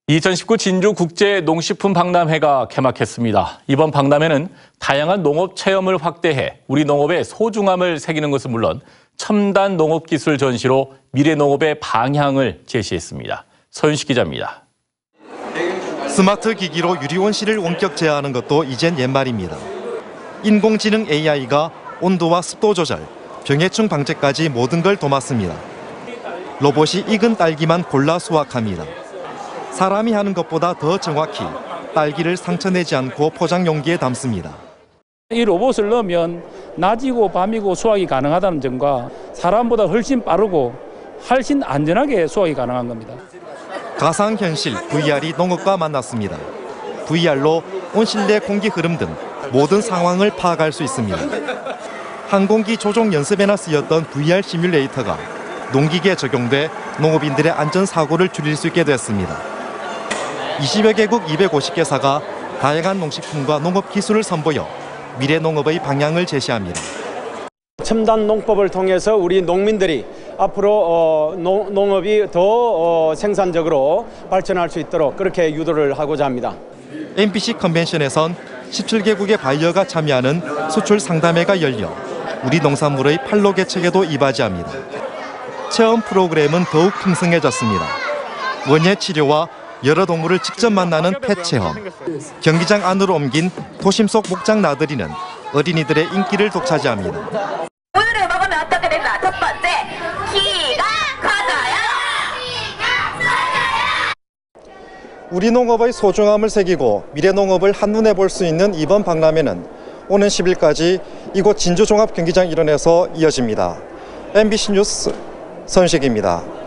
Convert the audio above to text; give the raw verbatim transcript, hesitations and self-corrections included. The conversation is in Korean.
이천십구 진주 국제 농식품 박람회가 개막했습니다. 이번 박람회는 다양한 농업 체험을 확대해 우리 농업의 소중함을 새기는 것은 물론 첨단 농업 기술 전시로 미래 농업의 방향을 제시했습니다. 서윤식 기자입니다. 스마트 기기로 유리온실을 원격 제어하는 것도 이젠 옛말입니다. 인공지능 에이아이가 온도와 습도 조절, 병해충 방제까지 모든 걸 도맡습니다. 로봇이 익은 딸기만 골라 수확합니다. 사람이 하는 것보다 더 정확히 딸기를 상처내지 않고 포장 용기에 담습니다. 이 로봇을 넣으면 낮이고 밤이고 수확이 가능하다는 점과 사람보다 훨씬 빠르고 훨씬 안전하게 수확이 가능한 겁니다. 가상현실 브이알이 농업과 만났습니다. 브이알로 온실내 공기 흐름 등 모든 상황을 파악할 수 있습니다. 항공기 조종 연습에나 쓰였던 브이알 시뮬레이터가 농기계에 적용돼 농업인들의 안전사고를 줄일 수 있게 됐습니다. 이십여 개국 이백오십 개사가 다양한 농식품과 농업 기술을 선보여 미래 농업의 방향을 제시합니다. 첨단 농법을 통해서 우리 농민들이 앞으로 어, 농, 농업이 더 어, 생산적으로 발전할 수 있도록 그렇게 유도를 하고자 합니다. 엠피씨 컨벤션에선 십칠 개국의 바이어가 참여하는 수출 상담회가 열려 우리 농산물의 판로 개척에도 이바지합니다. 체험 프로그램은 더욱 풍성해졌습니다. 원예 치료와 여러 동물을 직접 만나는 펫 체험, 경기장 안으로 옮긴 도심 속 목장 나들이는 어린이들의 인기를 독차지합니다. 우유를 먹으면 어떻게 될까? 첫 번째, 키가 커져요. 우리 농업의 소중함을 새기고 미래 농업을 한눈에 볼 수 있는 이번 박람회는 오는 십 일까지 이곳 진주종합경기장 일원에서 이어집니다. 엠비씨 뉴스 선식입니다.